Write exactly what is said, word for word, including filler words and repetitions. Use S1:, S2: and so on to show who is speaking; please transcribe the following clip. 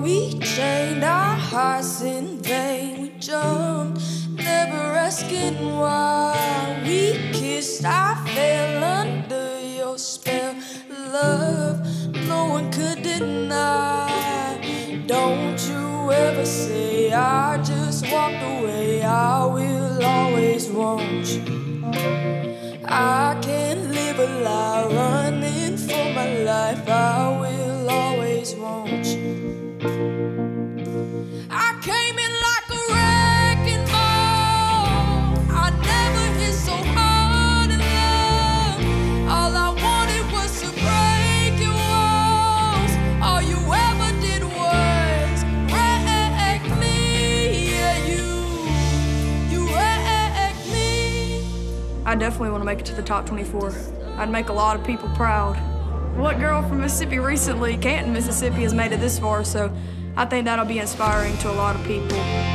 S1: we chained our hearts in vain. We jumped, never asking why. We kissed, I fell under your spell. Love, no one could deny. Don't you ever say I just walked away. I will always want you. I can't live a lie running for my life. I will always want you. I came in like a wrecking ball. I never hit so hard in love. All I wanted was to break your walls. All you ever did was wreck me. Yeah, you, you wrecked me.
S2: I definitely want to make it to the top twenty-four. I'd make a lot of people proud. What girl from Mississippi recently, Canton, Mississippi, has made it this far, so I think that'll be inspiring to a lot of people.